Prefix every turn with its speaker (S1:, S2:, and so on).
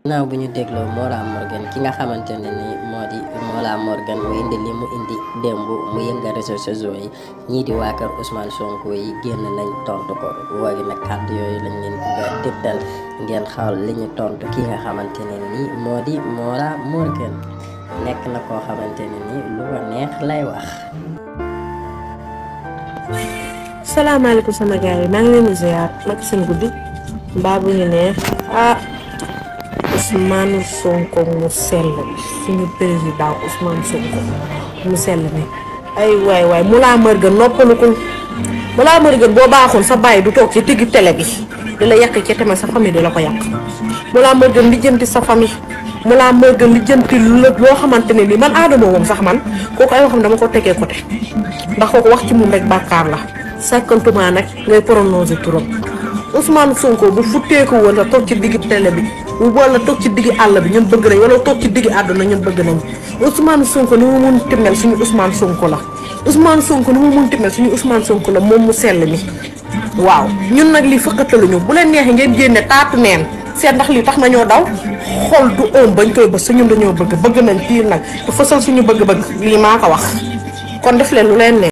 S1: naaw bu ñu dégloo Mollah Morgun ki nga xamante ne ni moo di Mollah Morgun mu indi li mu indi démb mu yëngal réseaux sociaux yi ñii di waa kër Ousmane Sonko yi génn nañ tontu ko woogi nag kàddu yooyu lañ leen bëgg a dégtal ngeen xaal li ñu tontu ki nga xamante ne ni moo di Mollah Morgun nekk na koo xamante ne ni lu ko neex lay wax.
S2: salaamaaleykum sama gars yi maa ngi leen di ziar naka seen guddi mbaa bu ñu neex Ousmane Sonko mu sell suñu président Ousmane Sonko mu sell mi ay waay Mollah Morgun noppalukul Mollah Morgun boo baaxoon sa bàyyi du toog ci digg télé bi di la yàq ci tamit sa famille di la ko yàq Mollah Morgun li jënti sa famille Mollah Morgun li jënti loo xamante ne nii man Adama moom sax man kooku ay waxam dama ko tegee côté ndax kooku wax ci moom rek bàkkaar la sàkkantuma nag ngay prononcer turam Ousmane Sonko bu futteeku woon la toog ci digg télé bi wala toog ci digg àll bi ñun bëgg nañ wala toog ci digg àdduna ñun bëgg nañ Ousmane Sonko ni mu munti mel suñu Ousmane Sonko la Ousmane Sonko ni mu munti mel suñu Ousmane Sonko la moom mu sell mi waaw ñun nag lii fëkkataluñu bu leen neexee ngeen génne taatu neen seet ndax lii tax nañoo daw xol du oom bañ koy bës sa ñun dañoo bëgg nañ tiir nag te fësal suñu bëgg-bëgg lii maa ko wax kon def leen lu leen neex